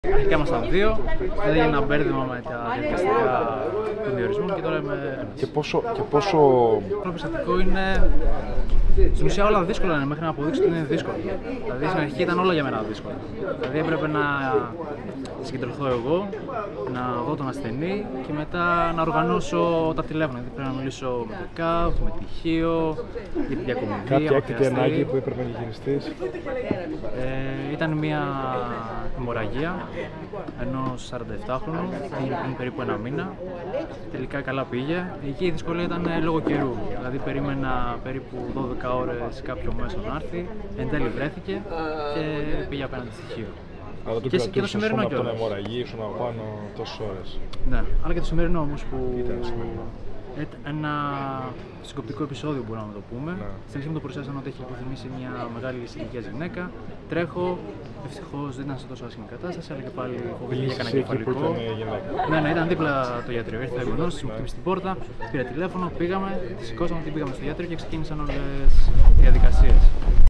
Αρχικά ήμασταν δύο, δεν έγινε ένα μπέρδεμα με τα διαδικαστικά των διορισμών και τώρα είμαι ένας. Και πόσο... Το περιστατικό είναι... Στην ουσία όλα δύσκολα είναι μέχρι να αποδείξω ότι είναι δύσκολο. Δηλαδή στην αρχή ήταν όλα για μένα δύσκολα. Δηλαδή έπρεπε να συγκεντρωθώ εγώ, να δω τον ασθενή και μετά να οργανώσω τα τηλέφωνα. Δηλαδή πρέπει να μιλήσω με το ΚΑΒ, με τυχείο, για την διακομιδία. Κάποια έκτακτη ανάγκη που έπρεπε να χειριστείς. Ήταν μια αιμορραγία ενός 47χρονου, έγινε πριν περίπου ένα μήνα. Τελικά καλά πήγε. Εκεί η δυσκολία ήταν λόγω καιρού. Δηλαδή περίμενα περίπου 12 ώρες κάποιο μέσο να έρθει, εν τέλει βρέθηκε και πήγε απέναντι στοιχείο. Αλλά το κρατούσες από τον αιμορραγή, ήσουν από πάνω τόσες ώρες. Ναι, αλλά και το σημερινό όμως που... Ήταν σημερινό. Ένα συγκοπτικό επεισόδιο μπορούμε να το πούμε. Ναι. Στην αρχή μου το παρουσιάσαν ότι έχει υποθυμίσει μια μεγάλη ηλικίας γυναίκα. Τρέχω, ευτυχώς δεν ήταν σε τόσο άσχημη κατάσταση, αλλά και πάλι φοβήθηκα κανένα κεφαλικό. Ναι, ήταν δίπλα το γιατρό. Ήρθε ο γονός, μου χτύπησε την πόρτα, πήρα τηλέφωνο, πήγαμε, τη σηκώσαμε, την πήγαμε στο γιατρό και ξεκίνησαν όλες οι διαδικασίες.